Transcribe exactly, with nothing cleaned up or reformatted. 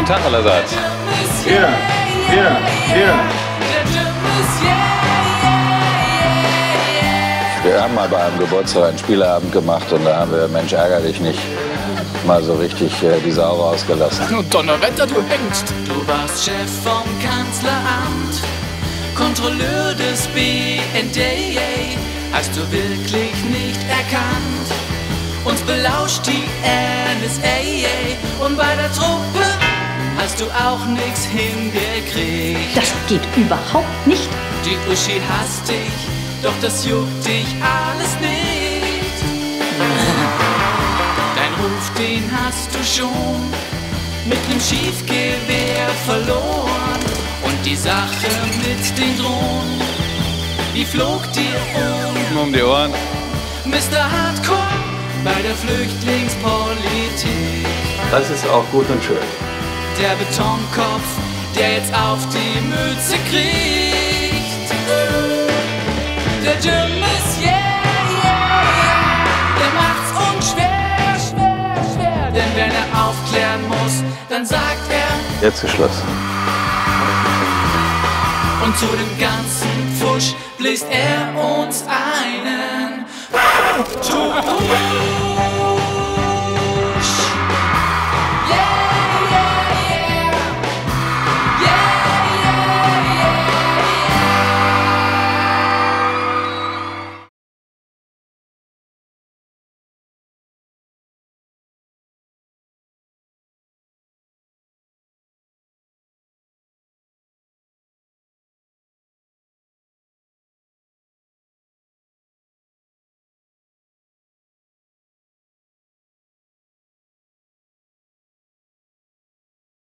Guten Tag allerseits. Ja, ja, ja. Wir haben mal bei einem Geburtstag einen Spieleabend gemacht und da haben wir, Mensch, ärger dich nicht, mal so richtig äh, die Sau rausgelassen. Und Donnerwetter, du hängst. Du warst Chef vom Kanzleramt, Kontrolleur des B N D A. Hast du wirklich nicht erkannt? Uns belauscht die N S A. Und bei der Truppe hast du auch nichts hingekriegt. Das geht überhaupt nicht. Die Uschi hasst dich, doch das juckt dich alles nicht. Dein Ruf, den hast du schon mit nem Schiefgewehr verloren. Und die Sache mit den Drohnen, die flog dir um. Um die Ohren. Mister Hardcore bei der Flüchtlingspolitik. Das ist auch gut und schön. Der Betonkopf, der jetzt auf die Mütze kriegt. Der Jim ist yeah, yeah, yeah. Der macht's unschwer, schwer, schwer. Denn wenn er aufklären muss, dann sagt er, Jetzt ist Schluss. und zu dem ganzen Pfusch bläst er uns einen.